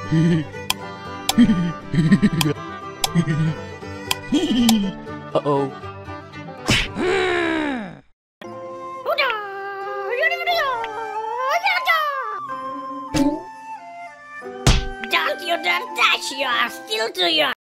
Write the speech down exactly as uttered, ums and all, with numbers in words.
Uh-oh. Don't you dare touch, you are still too young.